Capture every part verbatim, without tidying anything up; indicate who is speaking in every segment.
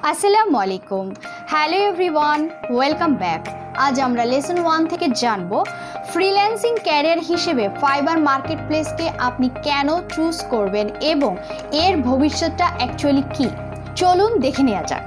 Speaker 1: আসসালামু আলাইকুম। Hello everyone, welcome back. আজ আমরা লেসন ওয়ান থেকে জানবো ফ্রিল্যান্সিং ক্যারিয়ার হিসেবে ফাইবার মার্কেট প্লেসকে আপনি কেন চুজ করবেন এবং এর ভবিষ্যৎটা অ্যাকচুয়ালি কী। চলুন দেখে নেওয়া যাক।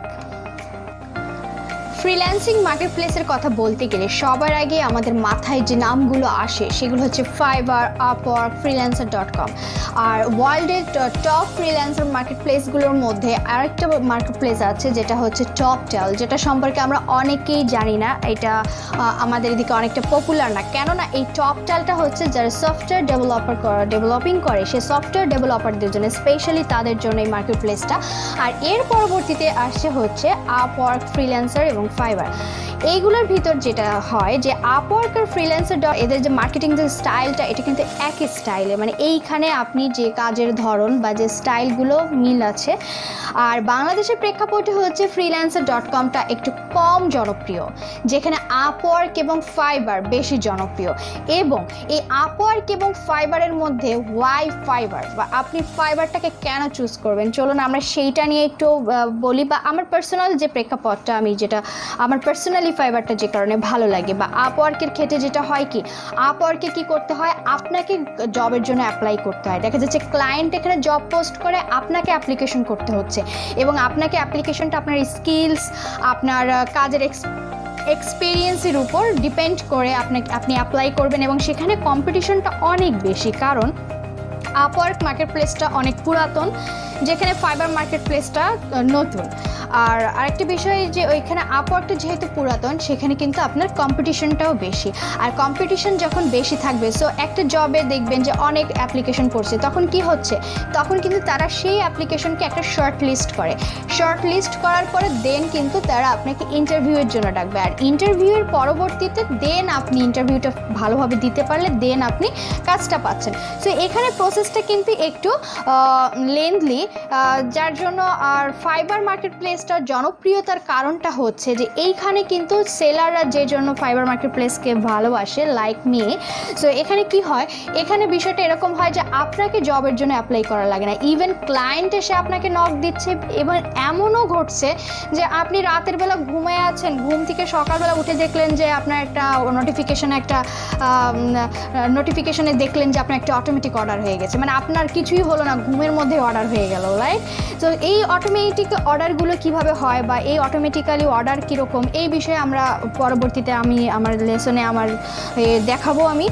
Speaker 1: ফ্রিল্যান্সিং মার্কেট প্লেসের কথা বলতে গেলে সবার আগে আমাদের মাথায় যে নামগুলো আসে সেগুলো হচ্ছে Fiverr, Upwork, freelancer dot com. আর ওয়ার্ল্ডের টপ ফ্রিল্যান্সার মার্কেট প্লেসগুলোর মধ্যে আরেকটা মার্কেট প্লেস আছে যেটা হচ্ছে টপটেল, যেটা সম্পর্কে আমরা অনেকেই জানি না। এটা আমাদের এদিকে অনেকটা পপুলার না, কেননা এই টপটেলটা হচ্ছে যারা সফটওয়্যার ডেভেলপার ডেভেলপিং করে সেই সফটওয়্যার ডেভেলপারদের জন্য, স্পেশালি তাদের জন্য এই মার্কেট প্লেসটা। আর এর পরবর্তীতে আসছে হচ্ছে আপওয়ার্ক, ফ্রিল্যান্সার এবং ফাইবার। এইগুলোর ভিতর যেটা হয় যে আপওয়ার্ক আর ফ্রিল্যান্সার এদের যে মার্কেটিং যে স্টাইলটা, এটা কিন্তু একই স্টাইলে, মানে এইখানে আপনি যে কাজের ধরন বা যে স্টাইলগুলো মিল আছে। আর বাংলাদেশের প্রেক্ষাপটে হচ্ছে ফ্রিল্যান্সার ডট কমটা একটু কম জনপ্রিয়, যেখানে আপওয়ার্ক এবং ফাইবার বেশি জনপ্রিয়। এবং এই আপওয়ার্ক এবং ফাইবারের মধ্যে ওয়াই ফাইবার, বা আপনি ফাইবারটাকে কেন চুজ করবেন, চলুন আমরা সেইটা নিয়ে একটু বলি। বা আমার পার্সোনাল যে প্রেক্ষাপটটা, আমি যেটা আমার পার্সোনালি ফাইবারটা যে কারণে ভালো লাগে, বা আপওয়ার্কের ক্ষেত্রে যেটা হয় কি, আপওয়ার্কে কি করতে হয়, আপনাকে জবের জন্য অ্যাপ্লাই করতে হয়। দেখা যাচ্ছে ক্লায়েন্ট এখানে জব পোস্ট করে, আপনাকে অ্যাপ্লিকেশন করতে হচ্ছে এবং আপনাকে অ্যাপ্লিকেশনটা আপনার স্কিলস, আপনার কাজের এক্স এক্সপিরিয়েন্সের উপর ডিপেন্ড করে আপনাকে আপনি অ্যাপ্লাই করবেন। এবং সেখানে কম্পিটিশনটা অনেক বেশি, কারণ আপওয়ার্ক মার্কেট প্লেসটা অনেক পুরাতন, যেখানে ফাইবার মার্কেট প্লেসটা নতুন। আর আরেকটি বিষয় যে ওইখানে আপওয়ার্কটা যেহেতু পুরাতন, সেখানে কিন্তু আপনার কম্পিটিশনটাও বেশি। আর কম্পিটিশন যখন বেশি থাকবে, সো একটা জবে দেখবেন যে অনেক অ্যাপ্লিকেশন পড়ছে, তখন কি হচ্ছে, তখন কিন্তু তারা সেই অ্যাপ্লিকেশনকে একটা শর্ট লিস্ট করে। শর্ট লিস্ট করার পরে দেন কিন্তু তারা আপনাকে ইন্টারভিউয়ের জন্য ডাকবে। আর ইন্টারভিউয়ের পরবর্তীতে দেন আপনি ইন্টারভিউটা ভালোভাবে দিতে পারলে দেন আপনি কাজটা পাচ্ছেন। সো এখানে প্রসেসটা কিন্তু একটু লেন্থলি, যার জন্য আর ফাইবার মার্কেট প্লেসটার জনপ্রিয়তার কারণটা হচ্ছে যে এইখানে কিন্তু সেলাররা যে জন্য ফাইবার মার্কেট প্লেসকে ভালোবাসে, লাইক মি। সো এখানে কি হয়, এখানে বিষয়টা এরকম হয় যে আপনাকে জবের জন্য অ্যাপ্লাই করা লাগে না, ইভেন ক্লায়েন্ট এসে আপনাকে নক দিচ্ছে। এবং এমনও ঘটছে যে আপনি রাতের বেলা ঘুমিয়ে আছেন, ঘুম থেকে সকালবেলা উঠে দেখলেন যে আপনার একটা নোটিফিকেশানে একটা নোটিফিকেশানে দেখলেন যে আপনার একটা অটোমেটিক অর্ডার হয়ে গেছে, মানে আপনার কিছুই হলো না, ঘুমের মধ্যে অর্ডার হয়ে গেল, রাইট? তো এই অটোমেটিক অর্ডারগুলো কিভাবে হয় বা এই অটোমেটিক্যালি অর্ডার কীরকম, এই বিষয়ে আমরা পরবর্তীতে আমি আমার লেসনে আমার দেখাবো আমি।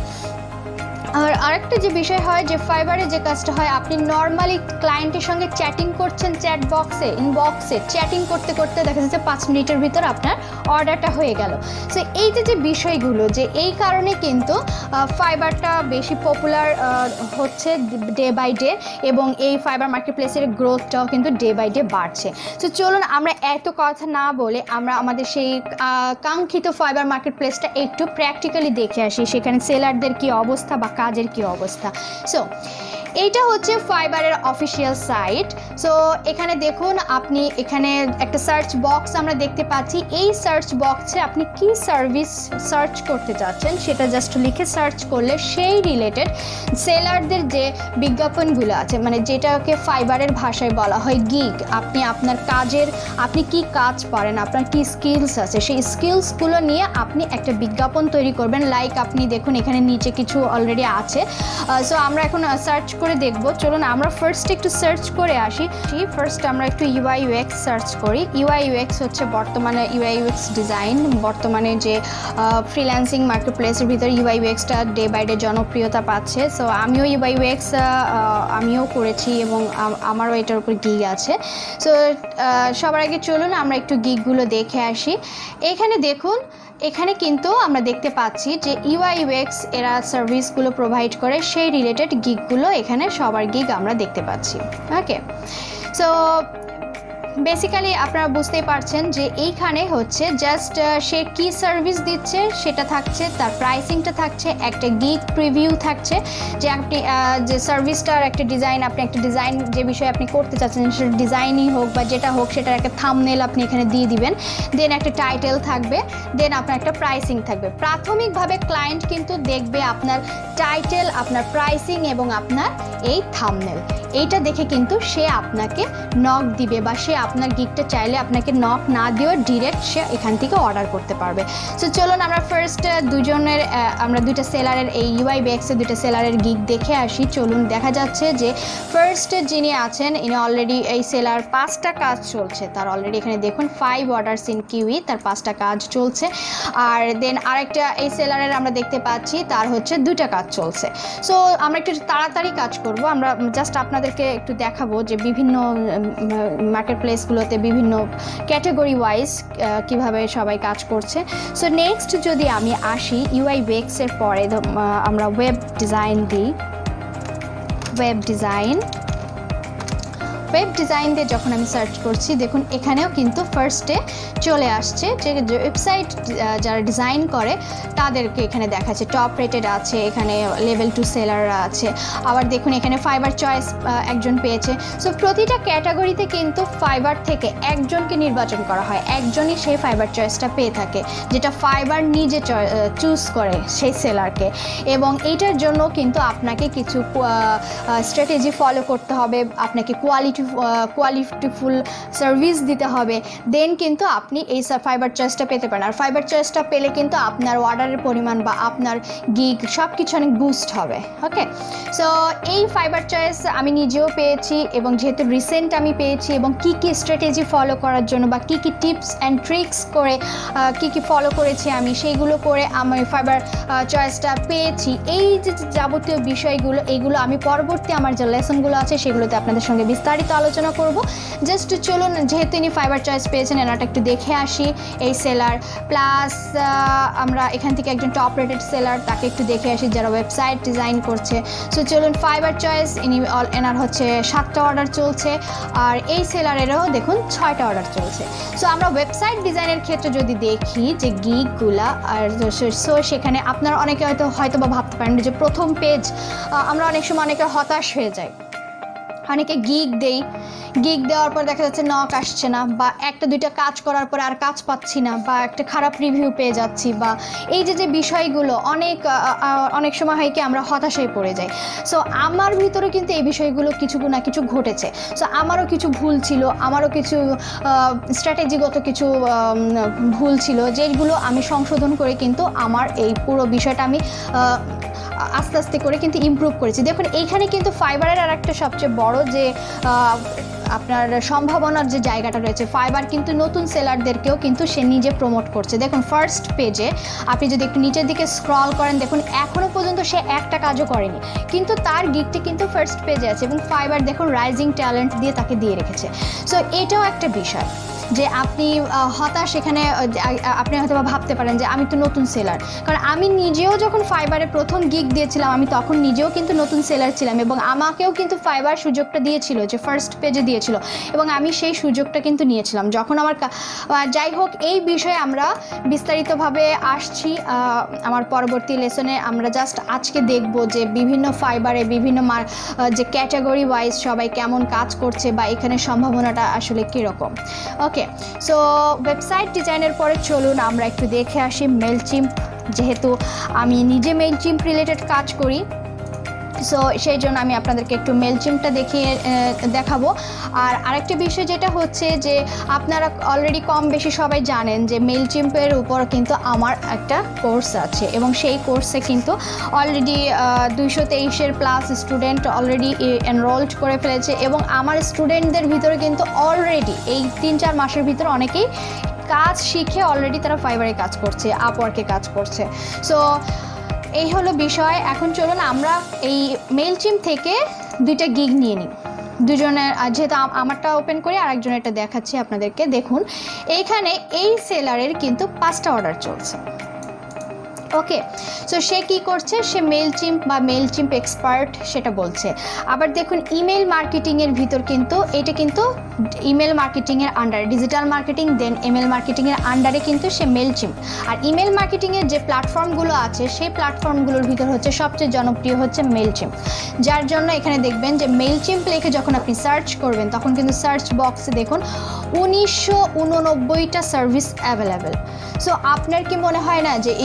Speaker 1: আর আরেকটা যে বিষয় হয় যে ফাইবারে যে কাজটা হয়, আপনি নর্মালি ক্লায়েন্টের সঙ্গে চ্যাটিং করছেন, চ্যাট বক্সে ইনবক্সে চ্যাটিং করতে করতে দেখা যাচ্ছে পাঁচ মিনিটের ভিতর আপনার অর্ডারটা হয়ে গেল। সো এই যে যে বিষয়গুলো, যে এই কারণে কিন্তু ফাইবারটা বেশি পপুলার হচ্ছে ডে বাই ডে, এবং এই ফাইবার মার্কেট প্লেসের গ্রোথটাও কিন্তু ডে বাই ডে বাড়ছে। সো চলুন আমরা এত কথা না বলে আমরা আমাদের সেই কাঙ্ক্ষিত ফাইবার মার্কেট প্লেসটা একটু প্র্যাকটিক্যালি দেখে আসি, সেখানে সেলারদের কী অবস্থা বা কাজের কী অবস্থা। সো এইটা হচ্ছে ফাইবারের অফিসিয়াল সাইট। সো এখানে দেখুন, আপনি এখানে একটা সার্চ বক্স আমরা দেখতে পাচ্ছি। এই সার্চ বক্সে আপনি কি সার্ভিস সার্চ করতে চাচ্ছেন সেটা জাস্ট লিখে সার্চ করলে সেই রিলেটেড সেলারদের যে বিজ্ঞাপনগুলো আছে, মানে যেটাকে ফাইবারের ভাষায় বলা হয় গিগ, আপনি আপনার কাজের, আপনি কি কাজ পারেন, আপনার কি স্কিলস আছে, সেই স্কিলসগুলো নিয়ে আপনি একটা বিজ্ঞাপন তৈরি করবেন। লাইক আপনি দেখুন এখানে নিচে কিছু অলরেডি আছে। সো আমরা এখন সার্চ করে দেখবো। চলুন আমরা ফার্স্ট একটু সার্চ করে আসি। ফার্স্ট আমরা একটু ইউআই ইউএক্স সার্চ করি। ইউআই ইউএক্স হচ্ছে বর্তমানে ইউআই ইউএক্স ডিজাইন, বর্তমানে যে ফ্রিল্যান্সিং মার্কেট প্লেসের ভিতরে ইউআই ইউএক্সটা ডে বাই ডে জনপ্রিয়তা পাচ্ছে। সো আমিও ইউআই ইউএক্স আমিও করেছি এবং আমারও এটার উপর গিগ আছে। সো সবার আগে চলুন আমরা একটু গিগগুলো দেখে আসি। এখানে দেখুন, এখানে কিন্তু আমরা দেখতে পাচ্ছি যে ইউআই ইউএক্স এরা সার্ভিসগুলো প্রোভাইড করে, সেই রিলেটেড গিগগুলো এখানে সবার গিগ আমরা দেখতে পাচ্ছি। ওকে, সো বেসিক্যালি আপনারা বুঝতেই পারছেন যে এইখানে হচ্ছে জাস্ট সে কী সার্ভিস দিচ্ছে সেটা থাকছে, তার প্রাইসিংটা থাকছে, একটা গিগ প্রিভিউ থাকছে, যে আপনি যে সার্ভিসটার একটা ডিজাইন, আপনি একটা ডিজাইন যে বিষয়ে আপনি করতে চাচ্ছেন সেটা ডিজাইনই হোক বা যেটা হোক, সেটার একটা থাম্বনেল আপনি এখানে দিয়ে দিবেন, দেন একটা টাইটেল থাকবে, দেন আপনার একটা প্রাইসিং থাকবে। প্রাথমিকভাবে ক্লায়েন্ট কিন্তু দেখবে আপনার টাইটেল, আপনার প্রাইসিং এবং আপনার এই থাম্বনেল, এইটা দেখে কিন্তু সে আপনাকে নক দিবে বা সে আপনার গিগটা চাইলে আপনাকে নক না দিয়েও ডিরেক্ট সে এখান থেকে অর্ডার করতে পারবে। সো চলুন আমরা ফার্স্ট দুজনের আমরা দুইটা সেলারের এই ইউআই বেক্সের দুইটা সেলারের গিগ দেখে আসি। চলুন, দেখা যাচ্ছে যে ফার্স্ট যিনি আছেন ইনি অলরেডি এই সেলার পাঁচটা কাজ চলছে তার অলরেডি, এখানে দেখুন ফাইভ অর্ডারস ইন কিউই, তার পাঁচটা কাজ চলছে। আর দেন আরেকটা এই সেলারের আমরা দেখতে পাচ্ছি তার হচ্ছে দুইটা কাজ চলছে। সো আমরা একটু তাড়াতাড়ি কাজ করব, আমরা জাস্ট আপনাদেরকে একটু দেখাবো যে বিভিন্ন মার্কেট প্লেসগুলোতে বিভিন্ন ক্যাটাগরি ওয়াইজ কিভাবে সবাই কাজ করছে। সো নেক্সট যদি আমি আসি ইউআই বেক্সের পরে আমরা ওয়েব ডিজাইন দিই, ওয়েব ডিজাইন ওয়েব ডিজাইন দিয়ে যখন আমি সার্চ করছি দেখুন এখানেও কিন্তু ফার্স্টে চলে আসছে যে ওয়েবসাইট যারা ডিজাইন করে তাদেরকে এখানে দেখাচ্ছে টপ রেটেড আছে, এখানে লেভেল টু সেলাররা আছে, আবার দেখুন এখানে ফাইবার চয়েস একজন পেয়েছে। সো প্রতিটা ক্যাটাগরিতে কিন্তু ফাইবার থেকে একজনকে নির্বাচন করা হয়, একজনই সেই ফাইবার চয়েসটা পেয়ে থাকে যেটা ফাইবার নিজে চুজ করে সেই সেলারকে। এবং এইটার জন্য কিন্তু আপনাকে কিছু স্ট্র্যাটেজি ফলো করতে হবে, আপনাকে কোয়ালিটি কোয়ালিটিফুল সার্ভিস দিতে হবে, দেন কিন্তু আপনি এই ফাইবার চয়েসটা পেতে পারেন। আর ফাইবার চয়েসটা পেলে কিন্তু আপনার অর্ডারের পরিমাণ বা আপনার গিগ সব কিছু অনেক বুস্ট হবে। ওকে, সো এই ফাইবার চয়েস আমি নিজেও পেয়েছি এবং যেহেতু রিসেন্ট আমি পেয়েছি এবং কি কি স্ট্র্যাটেজি ফলো করার জন্য বা কি কি টিপস অ্যান্ড ট্রিক্স করে কি কি ফলো করেছি আমি সেইগুলো করে আমি ফাইবার চয়েসটা পেয়েছি। এই যে যাবতীয় বিষয়গুলো এইগুলো আমি পরবর্তী আমার যে লেসনগুলো আছে সেগুলোতে আপনাদের সঙ্গে বিস্তারিত আলোচনা করব। জাস্ট চলুন, যেহেতু ইনি ফাইবার চয়েস পেয়েছেন এনাটা একটু দেখে আসি এই সেলার, প্লাস আমরা এখান থেকে একজন টপ রেটেড সেলার তাকে একটু দেখে আসি যারা ওয়েবসাইট ডিজাইন করছে। সো চলুন, ফাইবার চয়েস ইনি এনার হচ্ছে সাতটা অর্ডার চলছে আর এই সেলারেরও দেখুন ছয়টা অর্ডার চলছে। সো আমরা ওয়েবসাইট ডিজাইনের ক্ষেত্রে যদি দেখি যে গিগগুলা আর সো সেখানে আপনারা অনেকে হয়তো হয়তো বা ভাবতে পারেন যে প্রথম পেজ আমরা অনেক সময় অনেকে হতাশ হয়ে যাই, অনেকে গিগ দেই, গিগ দেওয়ার পর দেখা যাচ্ছে নক আসছে না, বা একটা দুইটা কাজ করার পরে আর কাজ পাচ্ছি না, বা একটা খারাপ রিভিউ পেয়ে যাচ্ছি, বা এই যে যে বিষয়গুলো অনেক অনেক সময় হয় কি আমরা হতাশায় পড়ে যাই। সো আমার ভিতরে কিন্তু এই বিষয়গুলো কিছু না কিছু ঘটেছে। সো আমারও কিছু ভুল ছিল, আমারও কিছু স্ট্র্যাটেজিগত কিছু ভুল ছিল যেগুলো আমি সংশোধন করে কিন্তু আমার এই পুরো বিষয়টা আমি আস্তে আস্তে করে কিন্তু ইমপ্রুভ করেছি। দেখুন এইখানে কিন্তু ফাইবারের আর একটা সবচেয়ে বড় যে আপনার সম্ভাবনার যে জায়গাটা রয়েছে, ফাইবার কিন্তু নতুন সেলারদেরকেও কিন্তু সে নিজে প্রমোট করছে। দেখুন ফার্স্ট পেজে আপনি যদি একটু নিচের দিকে স্ক্রল করেন দেখুন এখনও পর্যন্ত সে একটা কাজও করেনি, কিন্তু তার গিগটি কিন্তু ফার্স্ট পেজে আছে এবং ফাইবার দেখুন রাইজিং ট্যালেন্ট দিয়ে তাকে দিয়ে রেখেছে। সো এটাও একটা বিষয় যে আপনি হতাশ, এখানে আপনি হয়তো ভাবতে পারেন যে আমি তো নতুন সেলার, কারণ আমি নিজেও যখন ফাইবারে প্রথম গিগ দিয়েছিলাম আমি তখন নিজেও কিন্তু নতুন সেলার ছিলাম এবং আমাকেও কিন্তু ফাইবার সুযোগটা দিয়েছিল যে ফার্স্ট পেজে দিয়েছিল এবং আমি সেই সুযোগটা কিন্তু নিয়েছিলাম যখন আমার। যাই হোক, এই বিষয়ে আমরা বিস্তারিতভাবে আসছি আমার পরবর্তী লেসনে। আমরা জাস্ট আজকে দেখব যে বিভিন্ন ফাইবারে বিভিন্ন যে ক্যাটাগরি ওয়াইজ সবাই কেমন কাজ করছে বা এখানে সম্ভাবনাটা আসলে কীরকম। ওকে, সো ওয়েবসাইট ডিজাইনের পরে চলুন আমরা একটু দেখে আসি মেইলচিম্প, যেহেতু আমি নিজে মেইলচিম্প রিলেটেড কাজ করি সো সেই জন্য আমি আপনাদেরকে একটু মেইলচিম্পটা দেখিয়ে দেখাবো। আর আরেকটা বিষয় যেটা হচ্ছে যে আপনারা অলরেডি কম বেশি সবাই জানেন যে মেইলচিম্পের উপর কিন্তু আমার একটা কোর্স আছে এবং সেই কোর্সে কিন্তু অলরেডি দুইশো তেইশের প্লাস স্টুডেন্ট অলরেডি এনরোলড করে ফেলেছে এবং আমার স্টুডেন্টদের ভিতরে কিন্তু অলরেডি এই তিন চার মাসের ভিতরে অনেকেই কাজ শিখে অলরেডি তারা ফাইবারে কাজ করছে, আপওয়ার্কে কাজ করছে। সো এই হলো বিষয়। এখন চলুন আমরা এই মেইলচিম্প থেকে দুইটা গিগ নিয়ে নিই দুজনের, যেহেতু আমারটা ওপেন করি আর একজনেরটা দেখাচ্ছি আপনাদেরকে। দেখুন এইখানে এই সেলারের কিন্তু পাঁচটা অর্ডার চলছে। ওকে, সো সে কী করছে, সে মেইলচিম্প বা মেইলচিম্প এক্সপার্ট সেটা বলছে। আবার দেখুন ইমেল মার্কেটিংয়ের ভিতর কিন্তু এটা কিন্তু ইমেল মার্কেটিংয়ের আন্ডারে, ডিজিটাল মার্কেটিং দেন ইমেল মার্কেটিংয়ের আন্ডারে কিন্তু সে মেইলচিম্প। আর ইমেল মার্কেটিংয়ের যে প্ল্যাটফর্মগুলো আছে সেই প্ল্যাটফর্মগুলোর ভিতর হচ্ছে সবচেয়ে জনপ্রিয় হচ্ছে মেইলচিম্প, যার জন্য এখানে দেখবেন যে মেইলচিম্প লিখে যখন আপনি সার্চ করবেন তখন কিন্তু সার্চ বক্সে দেখুন উনিশশো উননব্বইটা সার্ভিস অ্যাভেলেবেল। সো আপনার কি মনে হয় না যে এই উনিশশো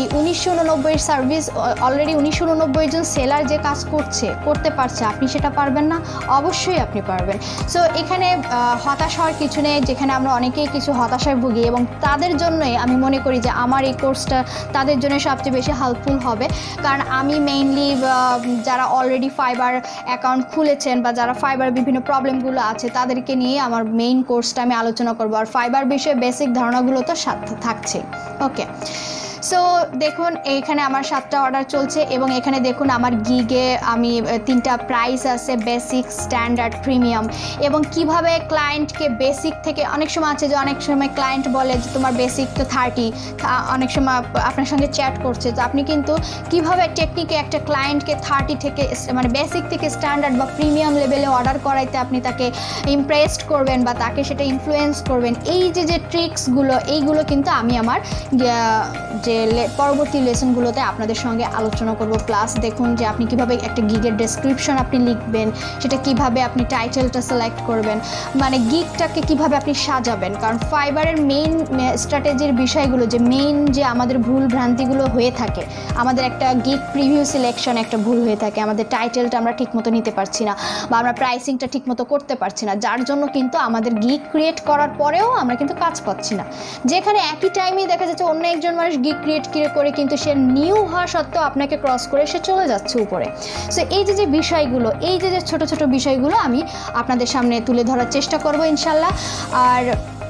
Speaker 1: উনিশশো উননব্বই সার্ভিস অলরেডি উনিশশো উননব্বই জন সেলার যে কাজ করছে করতে পারছে, আপনি সেটা পারবেন না? অবশ্যই আপনি পারবেন। সো এখানে হতাশ হওয়ার কিছু নেই, যেখানে আমরা অনেকেই কিছু হতাশায় ভুগি, এবং তাদের জন্যই আমি মনে করি যে আমার এই কোর্সটা তাদের জন্য সবচেয়ে বেশি হেল্পফুল হবে। কারণ আমি মেইনলি যারা অলরেডি ফাইবার অ্যাকাউন্ট খুলেছেন বা যারা ফাইবার বিভিন্ন প্রবলেমগুলো আছে তাদেরকে নিয়ে আমার মেইন কোর্সটা আমি আলোচনা করবো। আর ফাইবার বিষয়ে বেসিক ধারণাগুলো তো থাকছে। ওকে, সো দেখুন এখানে আমার সাতটা অর্ডার চলছে, এবং এখানে দেখুন আমার গিগে আমি তিনটা প্রাইস আছে, বেসিক, স্ট্যান্ডার্ড, প্রিমিয়াম। এবং কিভাবে ক্লায়েন্টকে বেসিক থেকে, অনেক সময় আছে যে অনেক সময় ক্লায়েন্ট বলে যে তোমার বেসিক তো থার্টি, অনেক সময় আপনার সঙ্গে চ্যাট করছে, তো আপনি কিন্তু কিভাবে টেকনিকে একটা ক্লায়েন্টকে থার্টি থেকে মানে বেসিক থেকে স্ট্যান্ডার্ড বা প্রিমিয়াম লেভেলে অর্ডার করাইতে আপনি তাকে ইমপ্রেসড করবেন বা তাকে সেটা ইনফ্লুয়েন্স করবেন, এই যে যে ট্রিক্সগুলো এইগুলো কিন্তু আমি আমার যে পরবর্তী লেসনগুলোতে আপনাদের সঙ্গে আলোচনা করব। প্লাস দেখুন যে আপনি কিভাবে একটা গিগের ডেসক্রিপশন আপনি লিখবেন, সেটা কিভাবে আপনি টাইটেলটা সিলেক্ট করবেন, মানে গিগটাকে কিভাবে আপনি সাজাবেন। কারণ ফাইবারের মেইন স্ট্র্যাটেজির বিষয়গুলো, যে মেইন যে আমাদের ভুল ভ্রান্তিগুলো হয়ে থাকে, আমাদের একটা গিগ প্রিভিউ সিলেকশন একটা ভুল হয়ে থাকে, আমাদের টাইটেলটা আমরা ঠিকমতো নিতে পারছি না বা আমরা প্রাইসিংটা ঠিকমতো করতে পারছি না, যার জন্য কিন্তু আমাদের গিগ ক্রিয়েট করার পরেও আমরা কিন্তু কাজ পাচ্ছি না। যেখানে একই টাইমেই দেখা যাচ্ছে অন্য একজন মানুষ গিগ ক্রিয়েট করে কিন্তু সে নিউ হওয়া সত্ত্বেও আপনাকে ক্রস করে সে চলে যাচ্ছে উপরে। সো এই যে যে বিষয়গুলো, এই যে যে ছোটো ছোটো বিষয়গুলো আমি আপনাদের সামনে তুলে ধরার চেষ্টা করব ইনশাল্লাহ। আর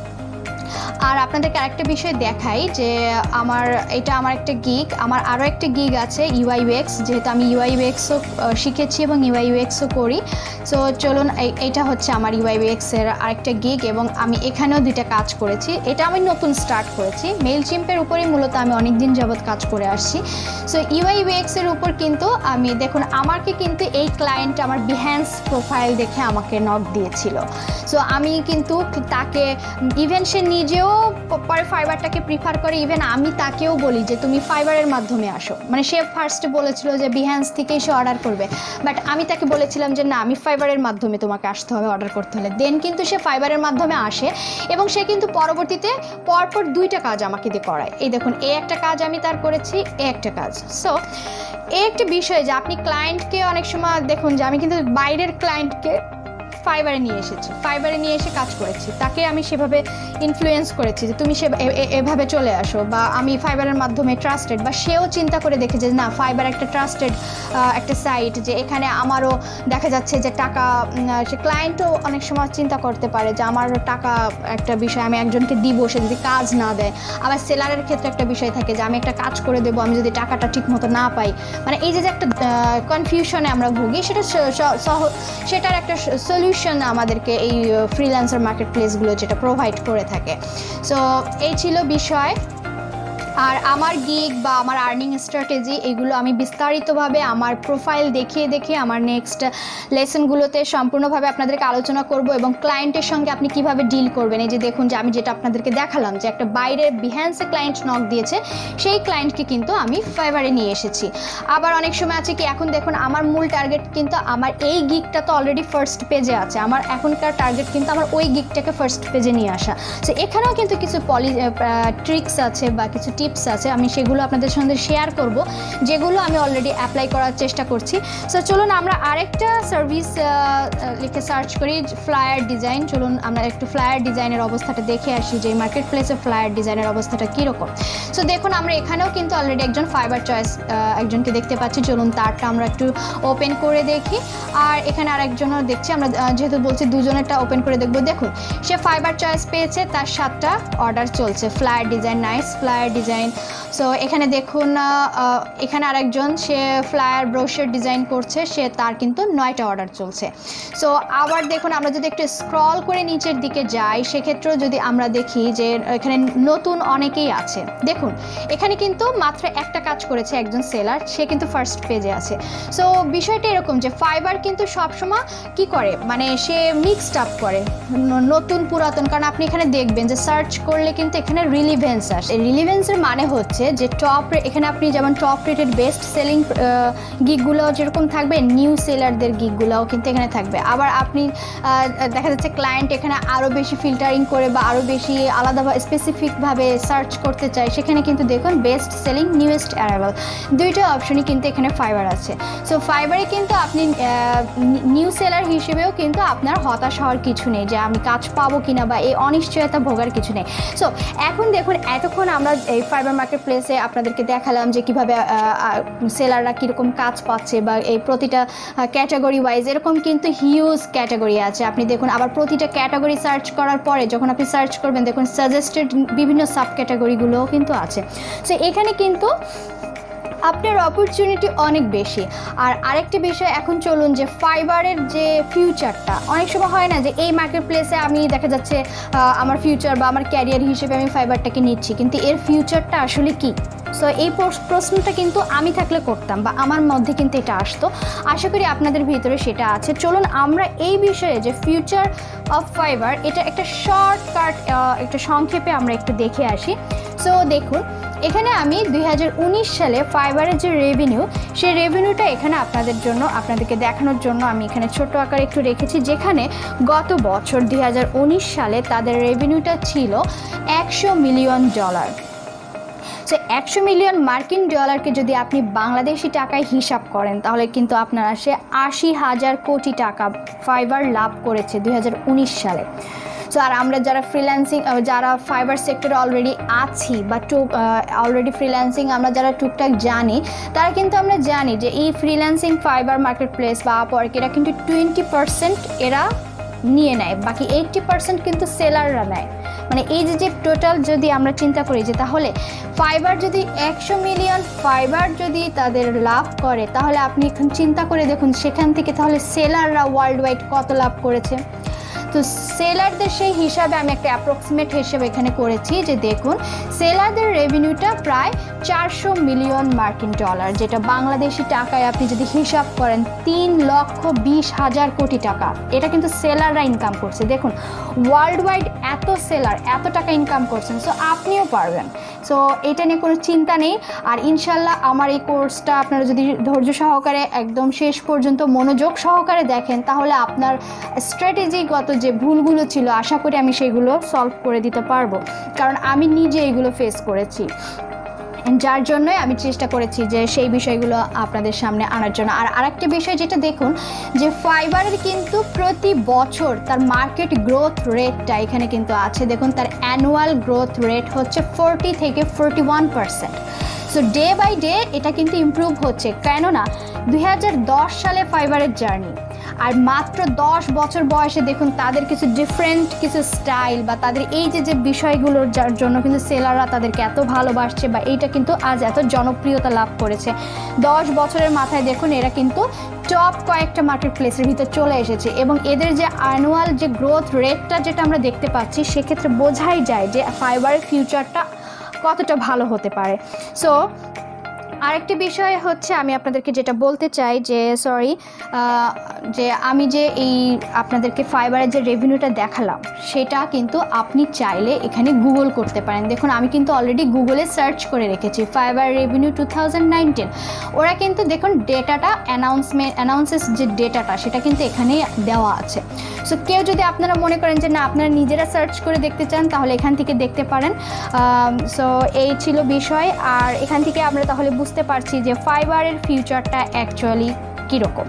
Speaker 1: আর আপনাদেরকে আরেকটা বিষয় দেখাই যে আমার এটা আমার একটা গিগ, আমার আরও একটা গিগ আছে ইউআই ইউএক্স, যেহেতু আমি ইউআই ইউএক্সও শিখেছি এবং ইউআই ইউএক্সও করি। সো চলুন, এইটা হচ্ছে আমার ইউআই ইউএক্সের আরেকটা গিগ, এবং আমি এখানেও দুইটা কাজ করেছি। এটা আমি নতুন স্টার্ট করেছি, মেইলচিম্পের উপরেই মূলত আমি অনেক দিন যাবৎ কাজ করে আসছি। সো ইউআই ইউএক্সের উপর কিন্তু আমি দেখুন আমাকে কিন্তু এই ক্লায়েন্ট আমার বিহ্যান্স প্রোফাইল দেখে আমাকে নক দিয়েছিল। সো আমি কিন্তু তাকে, ইভেন সে নিজেও পরে ফাইবারটাকে প্রিফার করে, ইভেন আমি তাকেও বলি যে তুমি ফাইবারের মাধ্যমে আসো, মানে সে ফার্স্টে বলেছিল যে বিহ্যান্স থেকেই সে অর্ডার করবে, বাট আমি তাকে বলেছিলাম যে না, আমি ফাইবারের মাধ্যমে তোমাকে আসতে হবে অর্ডার করতে হলে। দেন কিন্তু সে ফাইবারের মাধ্যমে আসে, এবং সে কিন্তু পরবর্তীতে পরপর দুইটা কাজ আমাকে দিয়ে করায়। এই দেখুন, এই একটা কাজ আমি তার করেছি, এই একটা কাজ। সো এই একটা বিষয় যে আপনি ক্লায়েন্টকে অনেক সময় দেখুন যে আমি কিন্তু বাইরের ক্লায়েন্টকে ফাইবারে নিয়ে এসেছি, ফাইবারে নিয়ে এসে কাজ করেছি, তাকে আমি সেভাবে ইনফ্লুয়েন্স করেছি যে তুমি সে এভাবে চলে আসো, বা আমি ফাইবারের মাধ্যমে ট্রাস্টেড, বা সেও চিন্তা করে দেখেছে যে না, ফাইবার একটা ট্রাস্টেড একটা সাইট, যে এখানে আমারও দেখা যাচ্ছে যে টাকা, সে ক্লায়েন্টও অনেক সময় চিন্তা করতে পারে যে আমার টাকা একটা বিষয়, আমি একজনকে দিব, সে যদি কাজ না দেয়। আবার সেলারের ক্ষেত্রে একটা বিষয় থাকে যে আমি একটা কাজ করে দেবো, আমি যদি টাকাটা ঠিক মতো না পাই, মানে এই যে একটা কনফিউশনে আমরা ভুগি, সেটা সেটার একটা সলিউশন আমাদেরকে এই ফ্রিল্যান্সার মার্কেট প্লেসগুলো যেটা প্রোভাইড করে থাকে। সো এই ছিল বিষয়। আর আমার গিগ বা আমার আর্নিং স্ট্র্যাটেজি এগুলো আমি বিস্তারিতভাবে আমার প্রোফাইল দেখিয়ে দেখিয়ে আমার নেক্সট লেসনগুলোতে সম্পূর্ণভাবে আপনাদেরকে আলোচনা করব, এবং ক্লায়েন্টের সঙ্গে আপনি কিভাবে ডিল করবেন। এই যে দেখুন যে আমি যেটা আপনাদেরকে দেখালাম যে একটা বাইরে বিহ্যান্সে ক্লায়েন্ট নক দিয়েছে, সেই ক্লায়েন্টকে কিন্তু আমি ফাইবারে নিয়ে এসেছি। আবার অনেক সময় আছে কি, এখন দেখুন আমার মূল টার্গেট কিন্তু আমার এই গিগটা তো অলরেডি ফার্স্ট পেজে আছে, আমার এখনকার টার্গেট কিন্তু আমার ওই গিগটাকে ফার্স্ট পেজে নিয়ে আসা। সো এখানেও কিন্তু কিছু পলি ট্রিক্স আছে বা কিছু টিপস আছে, আমি সেগুলো আপনাদের সঙ্গে শেয়ার করব, যেগুলো আমি অলরেডি অ্যাপ্লাই করার চেষ্টা করছি। সো চলুন আমরা আরেকটা সার্ভিস লিখে সার্চ করি, ফ্লায়ার ডিজাইন। চলুন আমরা একটু ফ্লায়ার ডিজাইনের অবস্থাটা দেখে আসি যে মার্কেট প্লেসে ফ্লায়ার ডিজাইনের অবস্থাটা কীরকম। সো দেখুন আমরা এখানেও কিন্তু অলরেডি একজন ফাইবার চয়েস একজনকে দেখতে পাচ্ছি। চলুন তারটা আমরা একটু ওপেন করে দেখি, আর এখানে আরেকজনও দেখছি। আমরা যেহেতু বলছি দুজনেরটা ওপেন করে দেখবো। দেখুন সে ফাইবার চয়েস পেয়েছে, তার সাতটা অর্ডার চলছে। Flyer design, nice flyer design. So এখানে দেখুন এখানে আরেকজন সে ফ্লায়ার ব্রোশার ডিজাইন করছে, সে তার কিন্তু নয়টা অর্ডার চলছে। সো আবার দেখুন আমরা যদি একটু স্ক্রল করে নিচের দিকে যাই, সেক্ষেত্রেও যদি আমরা দেখি যে এখানে নতুন অনেকেই আছে। দেখুন এখানে কিন্তু মাত্র একটা কাজ করেছে একজন সেলার, সে কিন্তু ফার্স্ট পেজে আছে। সো বিষয়টা এরকম যে ফাইবার কিন্তু সবসময় কি করে, মানে সে মিক্সড আপ করে নতুন পুরাতন। কারণ আপনি এখানে দেখবেন যে সার্চ করলে কিন্তু এখানে রিলিভেন্স আসে, রিলিভেন্সের মানে হচ্ছে যে টপ এখানে আপনি যেমন টপ রেটেড বেস্ট সেলিং গিগগুলো যেরকম থাকবে, নিউ সেলারদের গিগগুলোও কিন্তু এখানে থাকবে। আবার আপনি দেখা যাচ্ছে ক্লায়েন্ট এখানে আরও বেশি ফিল্টারিং করে বা আরও বেশি আলাদাভাবে স্পেসিফিকভাবে সার্চ করতে চায়, সেখানে কিন্তু দেখুন বেস্ট সেলিং নিউয়েস্ট অ্যারাইভাল দুইটা অপশনই কিন্তু এখানে ফাইবার আছে। সো ফাইবারে কিন্তু আপনি নিউ সেলার হিসেবেও কিন্তু আপনার হতাশ হওয়ার কিছু নেই যে আমি কাজ পাবো কিনা বা এই অনিশ্চয়তা ভোগার কিছু নেই। সো এখন দেখুন এতক্ষণ আমরা এই ফাইবার মার্কেট প্লেসে আপনাদেরকে দেখালাম যে কীভাবে সেলাররা কীরকম কাজ পাচ্ছে বা এই প্রতিটা ক্যাটাগরি ওয়াইজ এরকম কিন্তু হিউজ ক্যাটাগরি আছে। আপনি দেখুন আবার প্রতিটা ক্যাটাগরি সার্চ করার পরে যখন আপনি সার্চ করবেন দেখুন সাজেস্টেড বিভিন্ন সাব ক্যাটাগরিগুলোও কিন্তু আছে। সো এখানে কিন্তু আপনার অপরচুনিটি অনেক বেশি। আর আরেকটি বিষয়, এখন চলুন যে ফাইবারের যে ফিউচারটা, অনেক সময় হয় না যে এই মার্কেট প্লেসে আমি দেখা যাচ্ছে আমার ফিউচার বা আমার ক্যারিয়ার হিসেবে আমি ফাইবারটাকে নিচ্ছি, কিন্তু এর ফিউচারটা আসলে কি? সো এই প্রশ্নটা কিন্তু আমি থাকলে করতাম বা আমার মধ্যে কিন্তু এটা আসতো। আশা করি আপনাদের ভিতরে সেটা আছে। চলুন আমরা এই বিষয়ে যে ফিউচার অফ ফাইবার এটা একটা শর্টকাট একটা সংক্ষেপে আমরা একটু দেখে আসি। সো দেখুন এখানে আমি দুই হাজার উনিশ সালে ফাইবারের যে রেভিনিউ, সেই রেভিনিউটা এখানে আপনাদের জন্য আপনাদেরকে দেখানোর জন্য আমি এখানে ছোট আকারে একটু রেখেছি, যেখানে গত বছর দুই হাজার উনিশ সালে তাদের রেভিনিউটা ছিল একশো মিলিয়ন ডলার। সো একশো মিলিয়ন মার্কিন ডলারকে যদি আপনি বাংলাদেশি টাকায় হিসাব করেন তাহলে কিন্তু আপনার আসে আশি হাজার কোটি টাকা ফাইবার লাভ করেছে দুই হাজার উনিশ সালে। সো আর আমরা যারা ফ্রিল্যান্সিং যারা ফাইবার সেক্টরে অলরেডি আছি বা টুক অলরেডি ফ্রিল্যান্সিং আমরা যারা টুকটাক জানি, তারা কিন্তু আমরা জানি যে এই ফ্রিল্যান্সিং ফাইবার মার্কেট প্লেস বা আপওয়ার্ক এরা কিন্তু টোয়েন্টি পার্সেন্ট এরা নিয়ে নেয়, বাকি এইট্টি পার্সেন্ট কিন্তু সেলাররা নেয়। মানে এই যে যে টোটাল যদি আমরা চিন্তা করি যে তাহলে ফাইবার যদি একশো মিলিয়ন ফাইবার যদি তাদের লাভ করে, তাহলে আপনি এখন চিন্তা করে দেখুন সেখান থেকে তাহলে সেলাররা ওয়ার্ল্ড ওয়াইড কত লাভ করেছে। তো সেলারদের সেই হিসাবে আমি একটা অ্যাপ্রক্সিমেট হিসেবে এখানে করেছি যে দেখুন সেলারদের রেভিনিউটা প্রায় চারশো মিলিয়ন মার্কিন ডলার, যেটা বাংলাদেশি টাকায় আপনি যদি হিসাব করেন তিন লক্ষ বিশ হাজার কোটি টাকা। এটা কিন্তু সেলাররা ইনকাম করছে। দেখুন ওয়ার্ল্ড ওয়াইড এত সেলার এত টাকা ইনকাম করছেন, সো আপনিও পারবেন। সো এটা নিয়ে কোনো চিন্তা নেই। আর ইনশাল্লাহ আমার এই কোর্সটা আপনারা যদি ধৈর্য সহকারে একদম শেষ পর্যন্ত মনোযোগ সহকারে দেখেন, তাহলে আপনার স্ট্র্যাটেজিগত যে ভুলগুলো ছিল আশা করি আমি সেগুলো সলভ করে দিতে পারবো, কারণ আমি নিজে এগুলো ফেস করেছি, যার জন্যই আমি চেষ্টা করেছি যে সেই বিষয়গুলো আপনাদের সামনে আনার জন্য। আর আরেকটা বিষয় যেটা দেখুন যে ফাইবারের কিন্তু প্রতি বছর তার মার্কেট গ্রোথ রেটটা এখানে কিন্তু আছে। দেখুন তার অ্যানুয়াল গ্রোথ রেট হচ্ছে ফোরটি থেকে forty one percent. So day by day এটা কিন্তু ইমপ্রুভ হচ্ছে। কেননা দুই হাজার দশ সালে ফাইবারের জার্নি, আর মাত্র দশ বছর বয়সে দেখুন তাদের কিছু ডিফারেন্ট কিছু স্টাইল বা তাদের এই যে যে বিষয়গুলোর যার জন্য কিন্তু সেলাররা তাদেরকে এত ভালোবাসছে বা এইটা কিন্তু আজ এত জনপ্রিয়তা লাভ করেছে। দশ বছরের মাথায় দেখুন এরা কিন্তু টপ কয়েকটা মার্কেট প্লেসের ভিতর চলে এসেছে, এবং এদের যে অ্যানুয়াল যে গ্রোথ রেটটা যেটা আমরা দেখতে পাচ্ছি সেক্ষেত্রে বোঝাই যায় যে ফাইবারের ফিউচারটা কতটা ভালো হতে পারে। সো আরেকটি বিষয় হচ্ছে আমি আপনাদেরকে যেটা বলতে চাই যে সরি যে আমি যে এই আপনাদেরকে ফাইবারের যে রেভিনিউটা দেখালাম সেটা কিন্তু আপনি চাইলে এখানে গুগল করতে পারেন। দেখুন আমি কিন্তু অলরেডি গুগলে সার্চ করে রেখেছি Fiverr revenue two thousand nineteen. ওরা কিন্তু দেখুন ডেটাটা অ্যানাউন্সমেন্ট অ্যানাউন্সেস যে ডেটাটা সেটা কিন্তু এখানে দেওয়া আছে। সো কেউ যদি আপনারা মনে করেন যে না আপনারা নিজেরা সার্চ করে দেখতে চান তাহলে এখান থেকে দেখতে পারেন। সো এই ছিল বিষয়। আর এখান থেকে আমরা তাহলে বুঝতে পারছি যে ফাইবারের ফিউচারটা অ্যাকচুয়ালি কীরকম।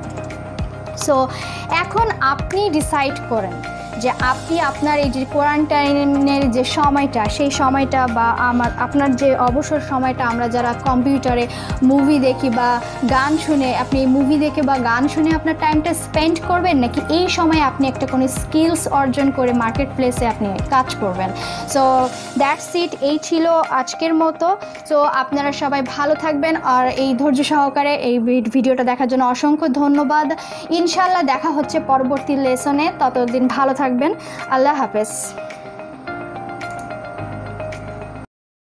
Speaker 1: সো এখন আপনি ডিসাইড করেন যে আপনি আপনার এই যে কোয়ারেন্টাইনের যে সময়টা সেই সময়টা বা আমার আপনার যে অবসর সময়টা আমরা যারা কম্পিউটারে মুভি দেখি বা গান শুনে আপনি এই মুভি দেখে বা গান শুনে আপনার টাইমটা স্পেন্ড করবেন, নাকি এই সময় আপনি একটা কোনো স্কিলস অর্জন করে মার্কেট প্লেসে আপনি কাজ করবেন। সো দ্যাটস ইট, এই ছিল আজকের মতো। সো আপনারা সবাই ভালো থাকবেন, আর এই ধৈর্য সহকারে এই ভিডিওটা দেখার জন্য অসংখ্য ধন্যবাদ। ইনশাল্লাহ দেখা হচ্ছে পরবর্তী লেসনে, ততদিন ভালো থাকবেন। আল্লাহ হাফেজ।